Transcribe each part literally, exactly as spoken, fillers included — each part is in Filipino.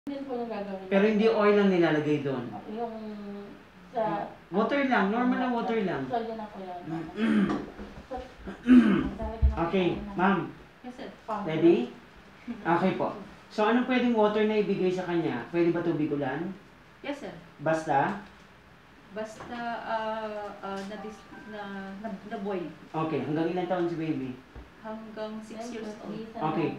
Din po yung gagawin. Pero hindi oil lang nilalagay doon. Yung sa... Water lang, normal na water lang. So, yun ako yan. Okay, ma'am. Yes, sir. Ready? Okay po. So, anong pwedeng water na ibigay sa kanya? Pwede ba tubig ulan? Yes, sir. Basta? Basta uh, uh, na, na, na, na boy. Okay, hanggang ilang taon si baby? Hanggang six years old. Okay.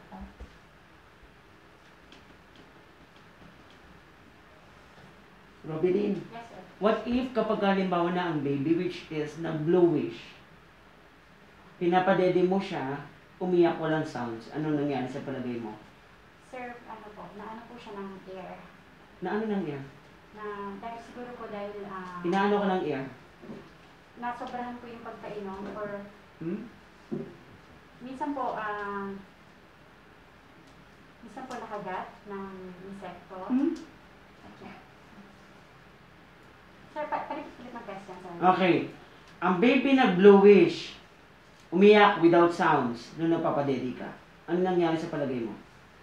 Robelin, Yes, sir. what if kapag halimbawa na ang baby which is na bluish, pinapadede mo siya, umiyak walang sounds, anong nangyari sa palagay mo? Sir, ano po, naano po siya ng air. Na ano nang ear? Na, dahil siguro po dahil, ah, Inaano ko ng ear? nasobrahan po yung pagkainom or Hmm? minsan po, ah, minsan po nakagat ng insekto. Hmm? Okay. Sir, pa palit-palit ng test yan, sir. Okay. Ang baby na bluish, umiyak without sounds, nung nagpapadede ka, ano nangyari sa palagay mo?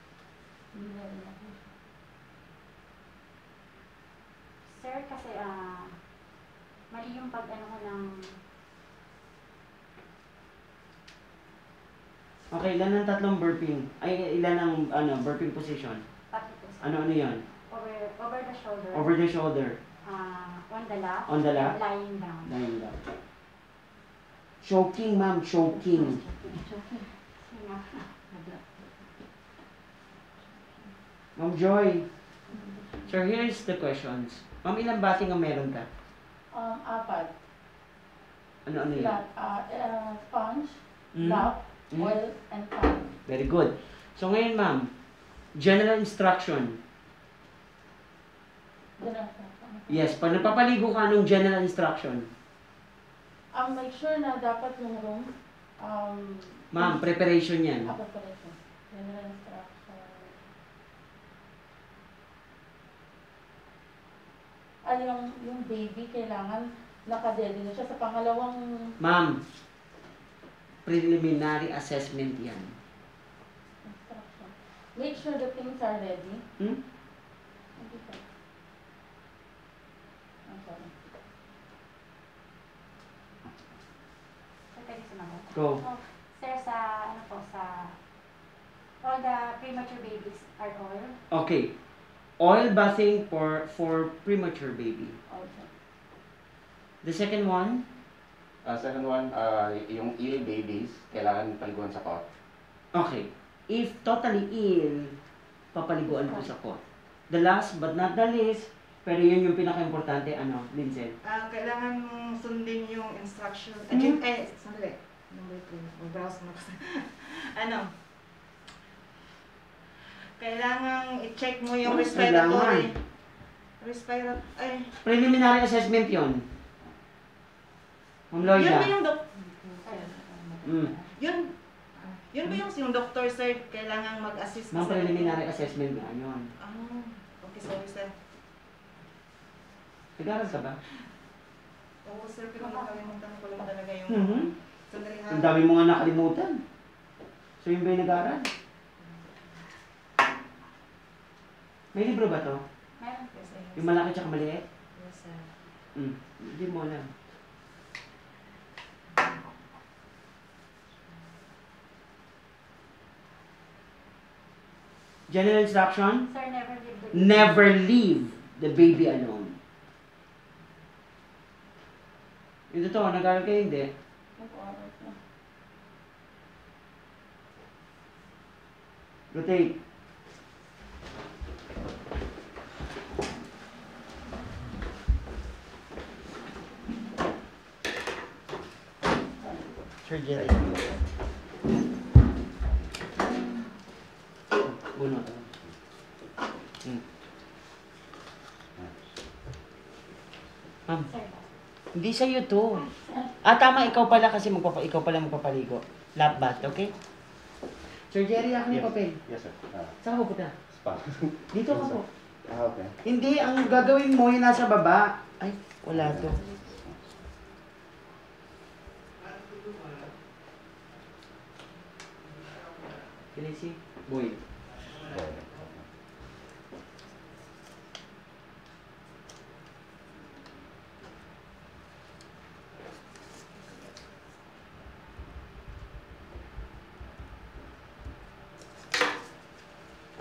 Sir, kasi, ah, mali yung pag-ano ko ng, Okay, ilan ang tatlong burping? Ay, ilan ang ano, burping position? pati po, sir. Ano-ano yan? Over, over the shoulder. Over the shoulder, ah, on the lap. on the lap, Lying down. lying down. Choking, ma'am, choking. Sige nga. Ma'am Joy. Sir, here's the questions. Ma'am, ilang bating ang meron ka? Um, apat. Ano-ano yan? Flat, uh, uh, sponge, Hmm? lap, Hmm? oil, and pan. Very good. So ngayon, ma'am, general instruction. Ganun. Yes, pag nagpapaligo ka, anong general instruction? Um, make sure na dapat yung room, um, Ma'am, preparation yan. ah, preparation. General instruction. Ah, yung, yung baby, kailangan nakadede na siya sa pangalawang Ma'am, preliminary assessment yan. instruction. Make sure the things are ready. Hmm? Okay, sir. I'm sorry. Sir, pwede sumagot? Go. Oh, sir, sa, ano po, sa, all the premature babies are oil. Okay. Oil bathing for for premature baby. Okay. The second one, Uh, second one, uh, yung ill babies, kailangan paliguan sa cot. okay. If totally ill, papaliguan ko sa pot. The last but not the least, pero yun yung pinaka-importante, ano, Lindsay? Ah, kailangan mong sundin yung instruction. Hmm? Mm. Ay, sandali. Number two. Mag-browse mo kasi. Ano? Kailangan i-check mo yung Ano respiratory. Respiratory. Ay. Preliminary assessment yon. Ma'am Yun Loida. ba yung dok... Mm. Yun. Yun ba yung, yung doctor, sir, kailangan mag-assist Ma'am, sa- preliminary assessment nga yun. Ah, okay, sorry, sir. Nag-aaral ka ba? Oo, sir, pero nakalimutan ko lang talaga yung... Mhm. Sandali ha. Ang dami mo nga nakalimutan. So yun ba yung nag-aaral? May libro ba to? Meron. Yes, sir. Yung malaki tsaka maliit? Yes, sir. Hmm. Hindi mo alam. General instruction? Sir, never leave the Never leave the baby alone. Yung totoo, nag-aaral kayo hindi? Nag-oral na. Rotate. Sir Jerry. Uno. Hmm. Ma'am, Sir, hindi sa'yo to. Ah, tama, ikaw pala kasi magpapa ikaw pala magpapaligo. Lap bath, okay? Sir Jerry, ako yung papel. Yes, sir. Ah, Saan ka pupunta? spa. Dito ka po. Ah, okay. Hindi, ang gagawin mo yung nasa baba. Ay, wala to. Can I see? Boy. Okay.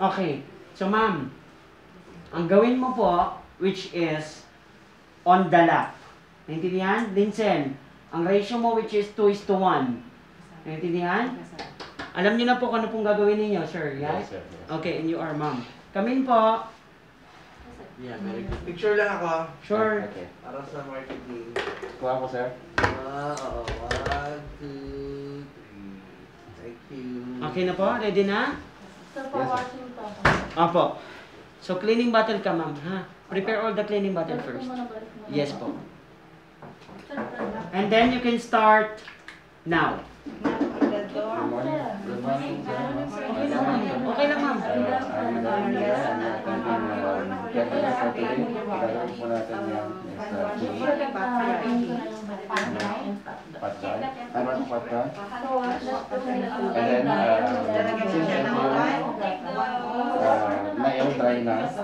Okay. So, ma'am, ang gawin mo po, which is on the lap. Naintindihan? Vincent, ang ratio mo which is two is to one. Naintindihan? Alam niyo na po kung ano pong gagawin ninyo, sir. Yes? Yes, sir. Yes. Okay, and you are ma'am. Kamin po. Yeah, very good. Picture lang ako. Sure. Okay. Para sa marketing. Kuha ko, sir. Ah, oo. One, two, three. Thank you. Okay na po? Ready na? Sir, Yes, sir. pa-washing to. Opo. So, cleaning bottle ka, ma'am. Ha? Prepare all the cleaning bottle Balik first. mo na, balik mo na. Yes po. Sir, sir. And then you can start now. On the door. Good morning. Good morning, sir. Okay lang, ma'am. Okay lang, ma'am. Uh, I'm going to get the for today. Gagawin po natin yan. Is, uh, Sir, nag-aayos ko na yung pad thai. Ano ang pad thai? So, let's go na. And then, uh, since ito yung uh, na-air dry na, so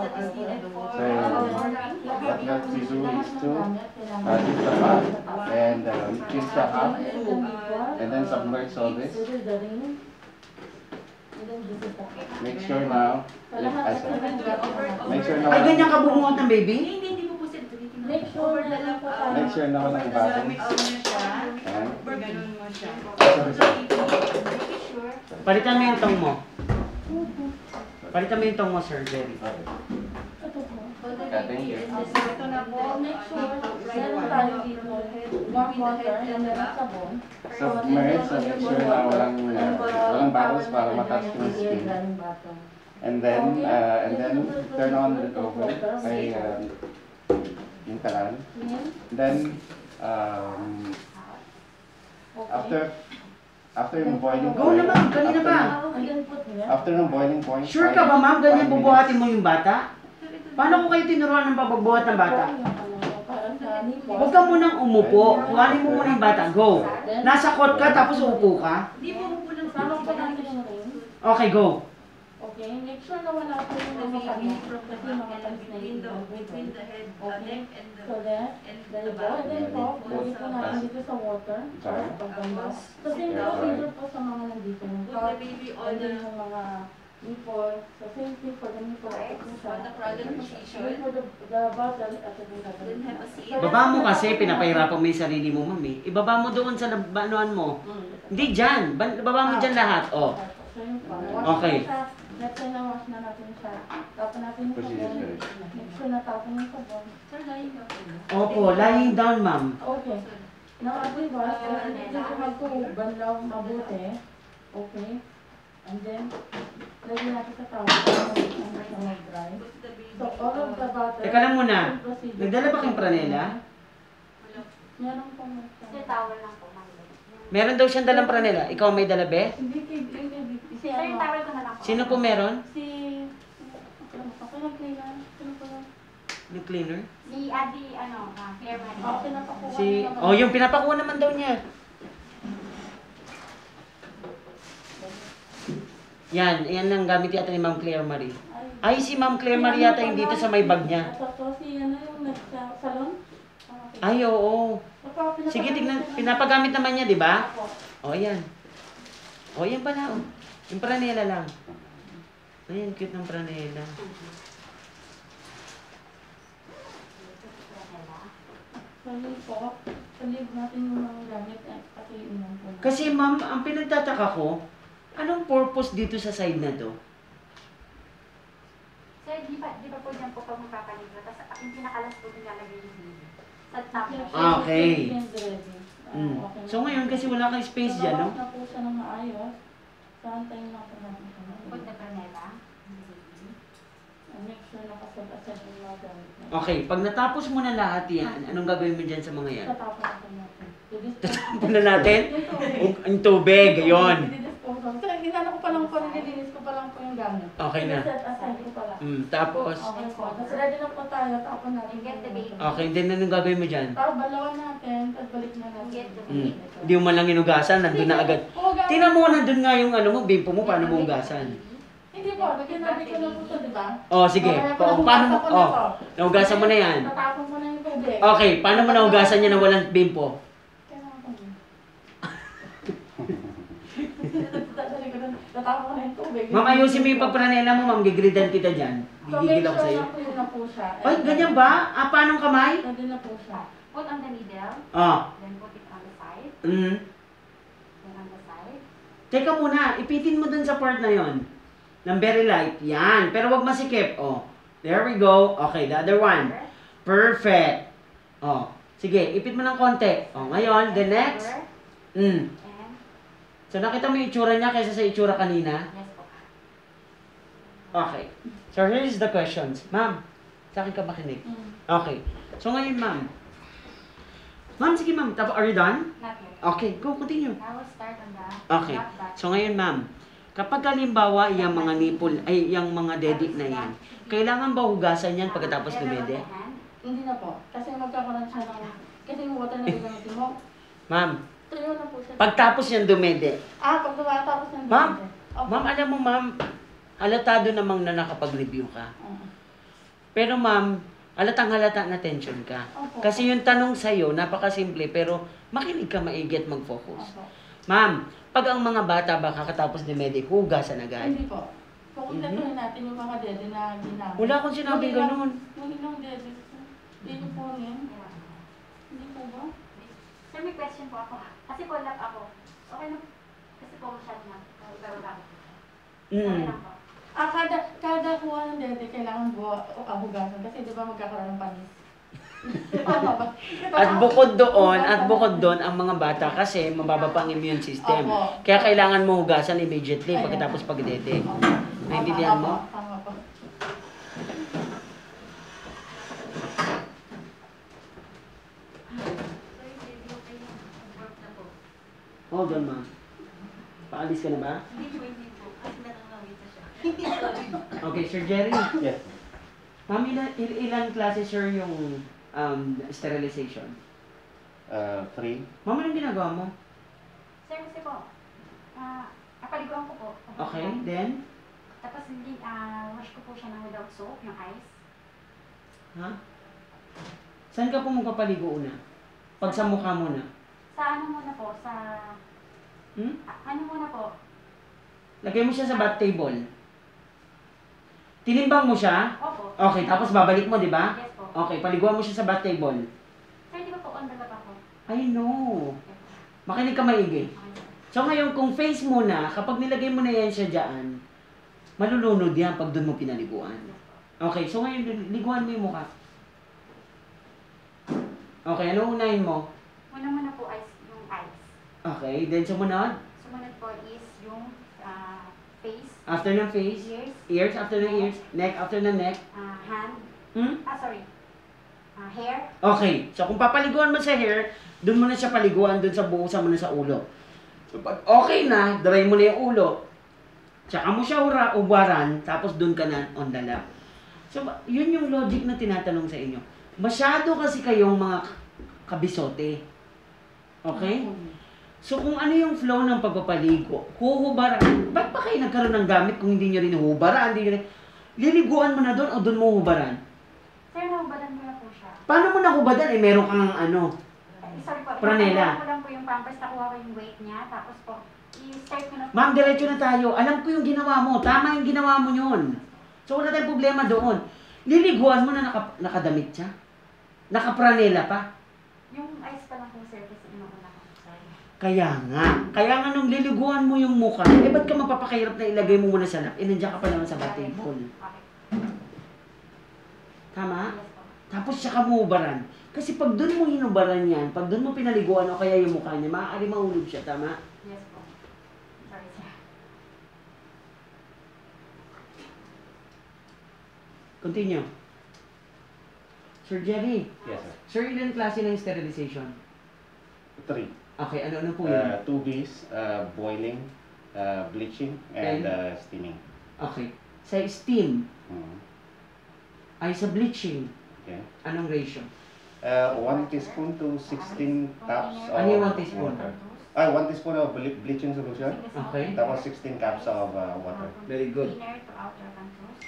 what you have to do is to uh, use the pot and uh, kiss the half and then submerge all this. This is the ring. And then this is the cup. Make sure now, I said, make sure now, Ay, ganyan ka bumuot ng baby? Make sure na lang po tayo. make sure na ako ng bottom. Mix mo siya. Ayan. Ganun mo siya. Sorry, sir. Palitan mo yung tong mo. Palitan mo yung tong mo, Sir Jerry. Okay. Ito po. Okay, thank you. Ito na po. Make sure, meron tayo dito. Warm water and meron sabon. Submerge, so make sure na walang, uh, walang bubbles para matouch yung skin. And then, uh, and then turn on the oven. Ay, um, yung kalan. Then, um, after, after yung boiling Go point, na, ma'am. Kanina pa. after yung boiling point, Sure ka ba, ma'am? Ganyan bubuhatin mo yung bata? Paano ko kayo tinuruan ng pagbubuhat ng bata? Huwag ka munang umupo. Kuhanin mo muna yung bata. Go. Nasa court ka, tapos uupo ka. Hindi mo mo lang Sama po natin yung ring. Okay, go. Okay, make sure na wala po yung mga kanis. Kasi mga kanis na between the, yung between the head, uh, Okay. neck and the, So then, and there the you go. back. And then po, gawin po natin dito sa water. Sorry. Para pagbamba. So same Yeah, procedure po sa mga nandito. Yung Put the cup, baby on and the, then yung mga nipple. So same thing for the nipple. Ito po siya. on the cradle Wait position. for the, the bottle at the bottle. Then have a seat. Baba mo kasi, pinapahirapan mo yung sarili mo, ma'am eh. Ibaba mo doon sa lab- anuan mo. Hindi dyan. Ba- Baba mo dyan lahat. Oh. So yun po. Wash Okay. na siya. Let's say na wash na natin siya. Tapon natin yung Procedure sabon. correct. Make sure na tapon yung sabon. Sir, lying ka po. Opo, lying down, ma'am. Okay. Now, as we wash, dito ko magkubanlaw mabuti. Okay. And then, lagyan natin sa towel para mag-dry. Put the baby So, all of the butter. Teka lang muna. same procedure. Nagdala ba kayong pranela? Wala. Meron po. Kasi towel lang po, ma'am. Meron daw siyang dalang pranela. Ikaw may dala, be? Hindi, hindi, hindi. Si Sir, yung ano? towel ko na lang po. Sino po meron? Si... Ako yung cleaner. Sino po yun? Yung cleaner? Si Adi, ano, ah, Airman. Ako pinapakuha Si... naman. Oh, yung pinapakuha naman daw niya. Yan, yan ang gamit yata ni Ma'am Claire Marie. Ay, si Ma'am Claire Marie yata yung dito sa may bag niya. At ako si ano yung nag-salon. Ay, oo. Sige, tignan. Pinapagamit naman niya, di ba? O, yan. O, yan pala, oh. Yung pranela lang. Ayan, cute ng pranela. Sabi po, salig natin yung mga gamit at kasi inom po. Kasi ma'am, ang pinagtataka ko, anong purpose dito sa side na to? Sir, di ba, di ba po dyan po pag magpapaligo, tapos ah, yung pinakalas po nilalagay yung baby. Sa top. Ah, okay. Mm. Mm. So ngayon, kasi wala kang space dyan, no? na po siya ng maayos. So, antayin lang po natin siya. Put the granela. And make sure nakasag-asad yung mga gamit na. Okay, pag natapos mo na lahat yan, anong gagawin mo dyan sa mga yan? Tatapon natin natin. Tatapon na natin? Yung tubig. Yung- Yung tubig, yun. I-dispose of. So, ginano ko pa lang po, nililinis ko pa lang po yung gamit. Okay na. Set aside ko pa lang. Mm, tapos, Okay po. Tapos ready na po tayo, tapon natin. And get the baby. okay, then anong gagawin mo dyan? Tapos balawan natin, tapos balik na natin. Get the Mm. baby. Hindi mo man lang inugasan, nandun na agad. Tingnan mo, nandun nga yung ano mo, bimpo mo, paano mo ugasan? Hindi po, ginari ko na po ito, di ba? Oh, sige. Okay, Pa paano mo, hugasan ko na oh, to. naugasan mo na yan. Tatapon ko na yung tubig. Okay, paano mo naugasan yan na walang bimpo? Kailangan ko na. Tatali ko na. tinatapon ko na yung tubig. Ma'am, ayusin mo yung pagpranela mo, ma'am. Gigridan kita dyan. So, make Gigigil ako sure sa'yo. na clear na po siya. Ay, ganyan ba? Ah, paano kamay? Pwede na po siya. Put on the middle, Ah. then put it on the side, Mm. then on the side. Teka muna, ipitin mo dun sa part na yon. Ng very light. Yan. Pero wag masikip. Oh. There we go. Okay, the other one. Perfect. Oh. Sige, ipit mo ng konti. Oh, ngayon, the next. Over, Mm. and So, nakita mo yung itsura niya kaysa sa itsura kanina? yes po. Okay. So, here is the questions. Ma'am, sa akin ka makinig. Mm. Okay. So, ngayon, ma'am. Ma'am, sige ma'am. Tapos, are you done? Not yet. Okay, go, continue. I will start on the Okay. back back. So ngayon ma'am, kapag halimbawa yung mga nipple, ay yung mga dedik na yan, kailangan ba hugasan yan pagkatapos Level of dumede? the hand. Hindi na po. Kasi magkakaroon siya ng... Kasi yung water na gagamitin mo, Ma'am, tuyo na po siya. pagtapos yan dumede. Ah, pag tumatapos ng Ma'am, Okay. Ma'am, alam mo ma'am, halatado namang na nakapag-review ka. Oo. Pero ma'am, halatang halata na tension ka. Opo. Kasi yung tanong sa'yo, napakasimple, pero makinig ka maigi at mag-focus. Opo. Ma'am, pag ang mga bata ba kakatapos dumede, hugasan agad. Hindi po. Kukumpletuhin natin yung mga dede na ginamit. Wala akong sinabing Yung ilang- ganun. Yung ilang dede. Hindi niyo po yan. Yeah. Hindi po ba? Sir, may question po ako. Kasi po lap ako. Okay na. Kasi po masyado na. Pero lang. Okay Mm. lang po. Ah, kada, kada kuha ng dede, kailangan buha o ahugasan. Kasi di ba magkakaroon ng panis? Tama ba? At bukod doon, at bukod doon, ang mga bata kasi mababa pa ang immune system. Opo. Kaya kailangan mo hugasan immediately Ayan. pagkatapos pagdede. Opo. Naintindihan mo? Tama, Tama po. Sir, hindi okay na. Work na po. Hold on, ma'am. Paalis ka na ba? Hindi po, hindi po. Kasi nanangawit na siya. Hindi, sorry. Okay, Sir Jerry. Yes. Ma'am, ilan, il- ilan klase, sir, yung um, sterilization? Uh, three. Ma'am, anong ginagawa mo? Sir, kasi po, ah, napaliguan ko po. Okay, then? Tapos hindi, ah, wash ko po siya ng without soap, yung ice. Ha? Saan ka po magpapaligo una? Pag sa mukha muna. Sa ano muna po, sa, Hmm? ah, ano muna po, Lagay mo siya sa bath table. Tinimbang mo siya? opo. Okay, tapos babalik mo, di ba? Yes po. Okay, paliguan mo siya sa bath table. Sir, di ba po on the lab ako? I know. Makinig ka maigi. Okay, sir. So ngayon, kung face mo na, kapag nilagay mo na yan siya dyan, malulunod yan pag doon mo pinaliguan. Yes po. Okay, so ngayon, liguan mo yung mukha. Okay, ano unahin mo? Muna muna po ice, yung ice. Okay, then sumunod. Sumunod po is yung ah, face, After ng face, ears, ears after ng ears, neck after ng neck. ah, hand, Hmm? ah sorry, ah, hair, Okay, so kung papaliguan mo sa hair, doon mo na siya paliguan, doon sa buhusan mo na sa ulo. So pag okay na, dry mo na yung ulo, tsaka mo siya ura, ubaran, tapos doon ka na on the lap. So, yun yung logic na tinatanong sa inyo. Masyado kasi kayong mga kabisote. Okay? So, kung ano yung flow ng pagpapaligo, huhubaran. Ba't pa kayo nagkaroon ng gamit kung hindi nyo rin hubaran? Hindi nyo rin... Liliguan mo na doon o doon mo hubaran? sir, nahubadan ko na po siya. Paano mo nahubadan? Eh, meron kang ano. Eh, sorry po, Pranela. pinapagawa ko lang po yung pampers, nakuha ko yung weight niya, tapos po, i-start ko na po. Ma'am, diretso na tayo. Alam ko yung ginawa mo. Tama yung ginawa mo yun. So, wala tayong problema doon. Liliguan mo na naka, nakadamit siya. Nakapranela pa. Yung ice pa lang po, sir, kasi inuuna ko. Sorry. Kaya nga. Kaya nga nung liliguan mo yung mukha, eh ba't ka mapapakahirap na ilagay mo muna sa lap? Eh, nandiyan ka pa naman sa bating pool. Okay. Tama? Yes po. Tapos siya ka muhubaran. Kasi pag doon mo hinubaran yan, pag doon mo pinaliguan o kaya yung mukha niya, maaari mahulog siya. Tama? Yes po. Sorry, sir. Continue. Sir Jerry, Yes, sir. sir, ilan klase ng sterilization? Three. Okay, ano-ano po yun? Uh, two Bs, uh, boiling, uh, bleaching, and And? uh, steaming. Okay. Sa steam, Mm. ay sa bleaching, Okay. anong ratio? Uh, one teaspoon to sixteen cups of Ano yung one teaspoon? water. Ah, one teaspoon of ble- bleaching solution. Okay. Tapos sixteen cups of uh, water. Very good. Inner to outer contours.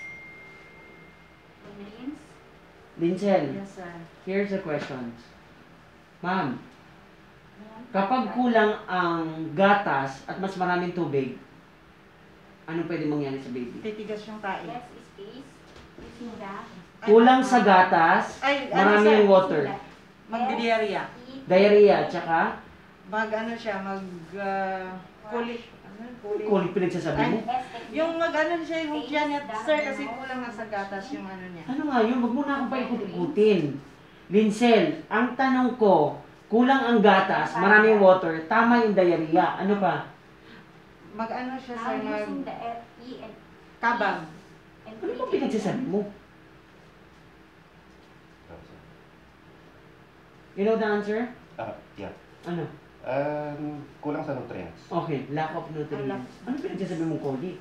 Rinse. Lincel, Yes, sir. here's the questions. Ma'am, Ayan. kapag kulang ang gatas at mas maraming tubig, Ano pwede mangyari sa baby? Titigas yung tae. Less space. Using the Kulang sa gatas, Ay, ano marami sir? yung water. Magdidiarrhea. Diarrhea, tsaka Mag ano siya, mag uh, colic. Ano? Colic. kulit pinagsasabi mo. Yung mag ano siya, yung Janet, sir, kasi kulang na sa gatas yung ano niya. Ano nga yun? Wag mo na akong paikot-ikutin. Linsel, ang tanong ko, kulang ang gatas, maraming water, tama yung diarrhea. Ano pa? Mag ano siya, Now sir, mag using the F, E, and kabag. and Ano ba pinagsasabi mo? You know the answer? Ah, yeah. Ano? Um, kulang sa nutrients. Okay, lack of nutrients. Ano pinagsasabi mong colic?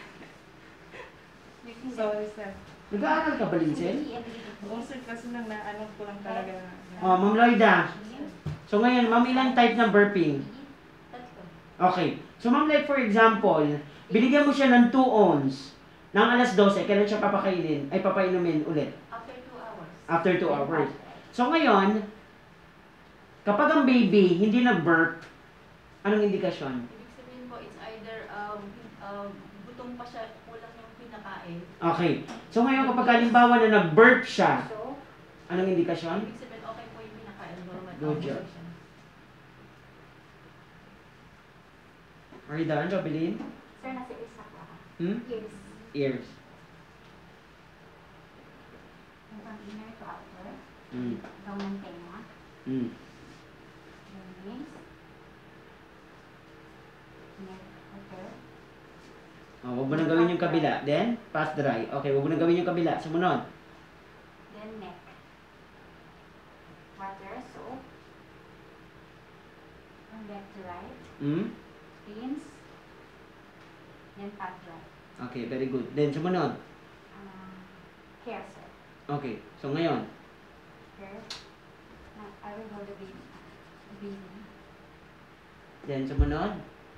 using the Sorry, sir. Nag-aaral ka ba, Linsel? E and Oo, sir, kasi nang naano ko lang talaga. Oh, Ma'am Lloyda. So ngayon, Ma'am, ilang type ng burping? That's good. Okay. So Ma'am, like for example, binigyan mo siya ng two ounce ng alas dose, kailan siya papakainin, ay papainumin ulit? After two hours. After two hours. So ngayon, kapag ang baby hindi nag-burp, anong indikasyon? Ibig sabihin po, it's either um, um, gutom pa siya, kulang yung pinakain. Okay. So ngayon, kapag halimbawa na nag-burp siya, So, anong indikasyon? Ibig sabihin, okay po yung pinakain. Normal. Good job. Are you done, Jobeline? sir, nasa isa ko ako. Hmm? Yes. Ears. And from inner to outer. Hmm. From antenna. Hmm. Then wings. Neck, outer. Oh, wag mo nang gawin yung kabila. Then, pass dry. Okay, wag mo nang gawin yung kabila. Sumunod. Then neck. Water, so. From left to right. Hmm? Pins. Then pat dry. Okay, very good. Then, sumunod. Uh, care, sir. Okay, so ngayon. Care. Now, I will hold the baby. The baby. Then, sumunod.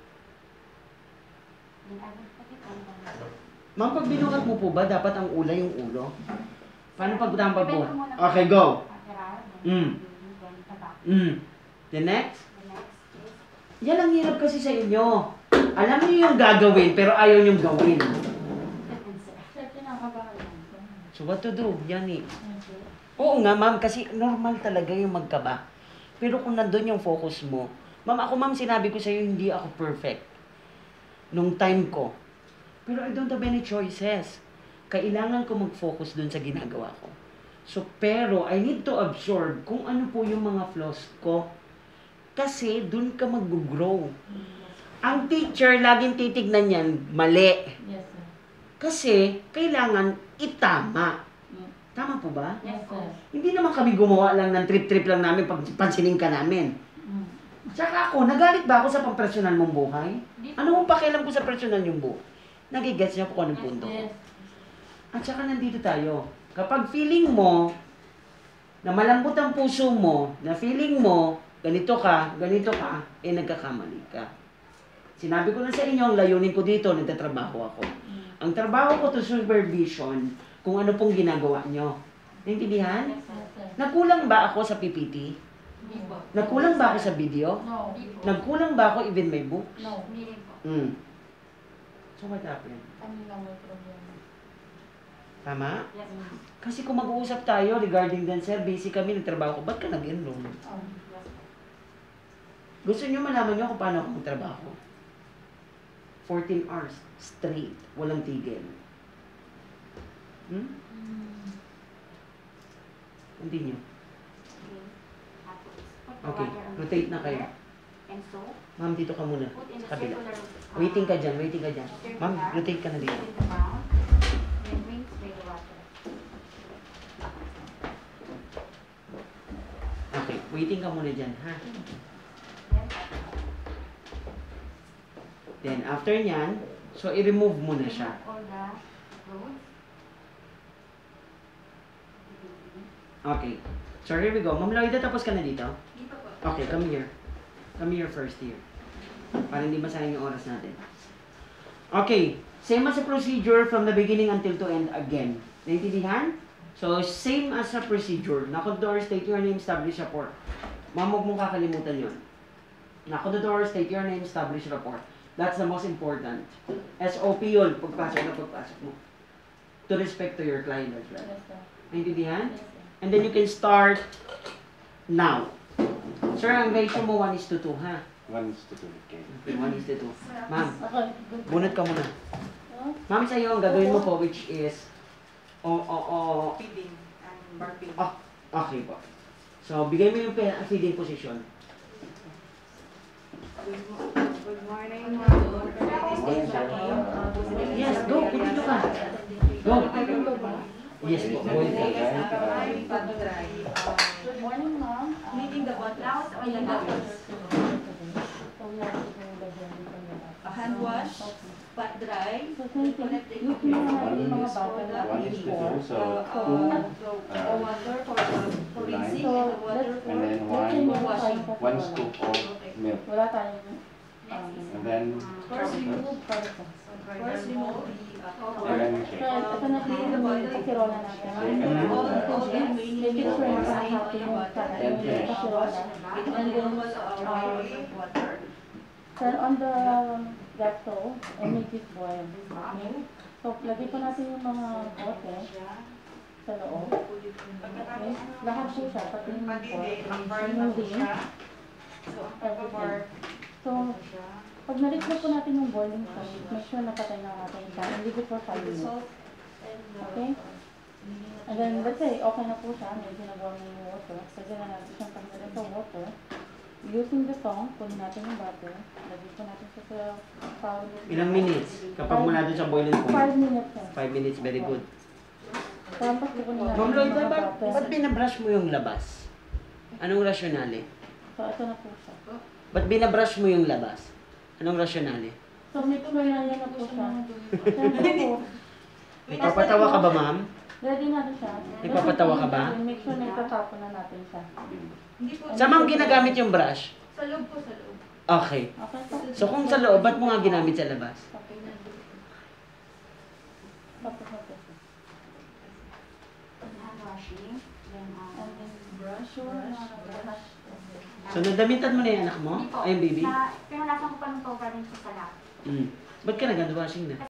Then I will put it on the... Ma'am, pag binukat mo po ba, dapat ang ula yung ulo? Paano pag tama po? Prevent ko muna Okay, po. go. Lateral, then Mm. baby, then the back. Mm. The next? The next is... Yan ang hirap kasi sa inyo. Alam niyo yung gagawin, pero ayaw niyong gawin. Answer. Sir, kinakabahan lang. So, what to do? Yan eh. Okay. Oo nga, ma'am, kasi normal talaga yung magkaba. Pero kung nandun yung focus mo, ma'am, ako ma'am, sinabi ko sa'yo, hindi ako perfect. Nung time ko. Pero I don't have any choices. Kailangan ko mag-focus dun sa ginagawa ko. So, pero I need to absorb kung ano po yung mga flaws ko. Kasi dun ka mag-grow. Ang teacher, laging titignan yan, mali. Yes, sir. Kasi, kailangan itama. Mm. Tama po ba? Yes, sir. Hindi naman kami gumawa lang ng trip-trip lang namin pag pansinin ka namin. Mm. Tsaka ako, nagalit ba ako sa pang-personal mong buhay? Ano mong pakialam ko sa personal yung buhay? Nagigets niya po kung anong punto ko. Yes. At saka nandito tayo. Kapag feeling mo na malambot ang puso mo, na feeling mo ganito ka, ganito ka, eh nagkakamali ka. Sinabi ko na sa inyo, ang layunin ko dito, nagtatrabaho ako. Ang trabaho ko to supervision kung ano pong ginagawa nyo. Naintindihan? Yes, sir. Nagkulang ba ako sa P P T? Hindi po. Nagkulang ba ako sa video? No. Nagkulang ba ako even my books? No. Meaning po. Mm. So what happened? Kami lang may problema. Tama? Yes, ma'am. Kasi kung mag-uusap tayo regarding din, sir, busy kami, nagtrabaho ko, ba't ka nag-enroll? Oh. Yes, ma'am. Gusto nyo malaman nyo kung paano ako magtrabaho? fourteen hours, straight, walang tigil. Hmm? Hindi nyo. Okay. Tapos, put the Okay, water on the rotate na kayo. there. And so, Ma'am, dito ka muna. put in the Sa kabila. circular... uh, Waiting ka dyan, waiting ka dyan. Ma'am, rotate ka na dito. Put in the mouth. Then wings by the water. Okay, waiting ka muna dyan, ha? Then, pat dry. Then, after nyan, so i-remove mo na siya. Remove all the clothes. Okay. So, here we go. Ma'am Lloyda, tapos ka na dito? Hindi pa po. Okay, come here. Come here first here. Para hindi masayang yung oras natin. Okay. Same as a procedure from the beginning until to end again. Naintindihan? So, same as a procedure. Knock on the door, state your name, establish rapport. Ma'am, huwag mong kakalimutan yun. Knock on the door, state your name, establish rapport. That's the most important. S O P yun, pagpasok na pagpasok mo. To respect to your client as well. Yes, sir. Naintindihan? Yes, sir. And then you can start now. Sir, ang ratio mo one is to two, ha? One is to two, okay. Okay, one is to two. Ma'am, Okay, good. bunot ka muna. Oh, Ma'am, sa'yo, ang gagawin mo po, which is, oh, oh, oh, Feeding and burping. ah, okay po. So, bigay mo yung pe- feeding position. Good mo- good morning, ma'am. Morning, sir. Yes, go, kung dito ka. Go. Yes po, go Right, ahead. Ay, uh, pag-dry. Good morning, ma'am. Meeting the bottles or the bottles. So, we have to do the blending from the back. A hand wash, pat dry, So, same thing. Yung pinaka yung mga bata na one is to two, so uh, two, uh, uh, water for, uh, for Line. rinsing So, and the water let's- for and then let's say one, meron tayong one Coca-Cola. scoop of milk. Wala tayong um, And then, First remove, Parmesan. first remove the uh, and cover. then So, check. ito na po yung kasirola natin. Mm. All, all the Make remaining it sure na water, happy yung Then yung finish. kasirola. with And the then, normal uh, um, water. turn on the gas stove and make it boil. Okay? So, lagay po natin yung mga bote sa loob. Okay? Lahat po siya, pati yung Pati pork, din, ang burn na po including siya. So, ang pag-burn. So, pag na-reach na po natin yung boiling point, make sure napatay na natin siya and leave it for five minutes. Okay? And then, let's say, okay na po siya, medyo nagawa na yung water. Lagyan na natin siyang pagdating sa water. Using the tong, kunin natin yung butter. Lagyan po natin siya sa pound. Ilang minutes? Kapag mula doon sa boiling point? Five minutes na. Five minutes, very good. Tapos kukunin natin Ma'am yung Lloyd, mga ba't, butter. ba't binabrush mo yung labas? Anong rasyonale? So, ito na po siya. Ba't binabrush mo yung labas? Anong rasyonale? So, make sure na yan na po siya. Siyempre po, Nagpapatawa ka ba, ma'am? ready na rin siya. Nagpapatawa ka ba? Make sure na itatapon na natin siya. Hindi po. Saan mo ginagamit yung brush? Sa loob po, sa loob. Okay. Okay po? So kung sa loob, ba't mo nga ginamit sa labas? Okay na. Tapos na po siya. Hand washing. Then, uh, And then, brush your brush. So nadamitan mo na yung anak mo? Hindi po. Ay, yung baby? Na, pinalasan ko pa ng tobra din siya sa lap. Mm. Ba't ka nag-hand washing na?